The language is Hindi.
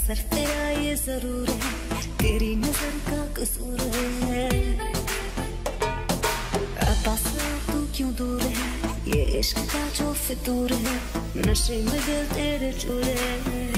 असर तेरा ये जरूर है, तेरी नजर का कसूर है। पास तू क्यों दूर है, ये इश्क का जो फितूर है, नशे में दिल तेरे चूर है।